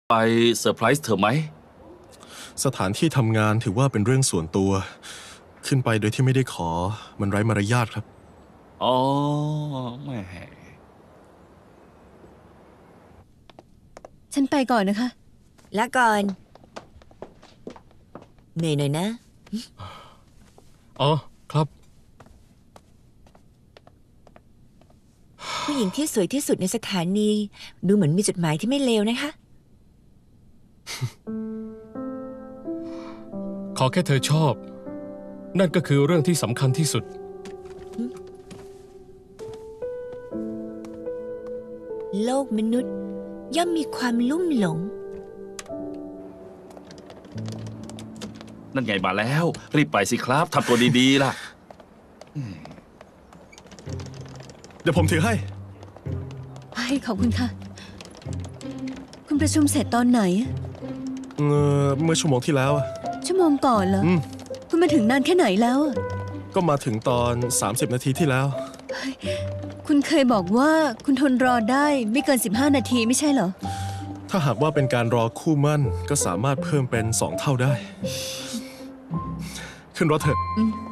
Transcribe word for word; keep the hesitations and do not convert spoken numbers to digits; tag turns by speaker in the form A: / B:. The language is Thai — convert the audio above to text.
A: ไปเซอร์ไพรส์เธอไหม
B: สถานที่ทำงานถือว่าเป็นเรื่องส่วนตัว ขึ้นไปโดยที่ไม่ได้ขอมันไร้มารยาทครับ
A: อ๋อแม่
C: ฉันไปก่อนนะคะ
D: ลาก่อนเหนื่อยหน่อยนะ
B: อ๋อครับ
D: ผู้หญิงที่สวยที่สุดในสถานีดูเหมือนมีจดหมายที่ไม่เลวนะคะ
E: ขอแค่เธอชอบนั่นก็คือเรื่องที่สำคัญที่สุด
D: โลกมนุษย์ย่อมมีความลุ่มหลง
A: นั่นไงมาแล้วรีบไปสิครับทำตัวดีๆล่ะ
B: เดี๋ยวผมถือให้
C: ให้ขอบคุณค่ะคุณประชุมเสร็จตอนไหน
B: เออเมื่อชั่วโมงที่แล้ว
C: ชั่วโมงก่อนเหรอคุณมาถึงนานแค่ไหนแล้ว
B: ก็มาถึงตอนสามสิบนาทีที่แล้ว
C: คุณเคยบอกว่าคุณทนรอได้ไม่เกินสิบห้านาทีไม่ใช่เหรอ
B: ถ้าหากว่าเป็นการรอคู่มั่นก็สามารถเพิ่มเป็นสองเท่าได้ขึ้นรถเถอะ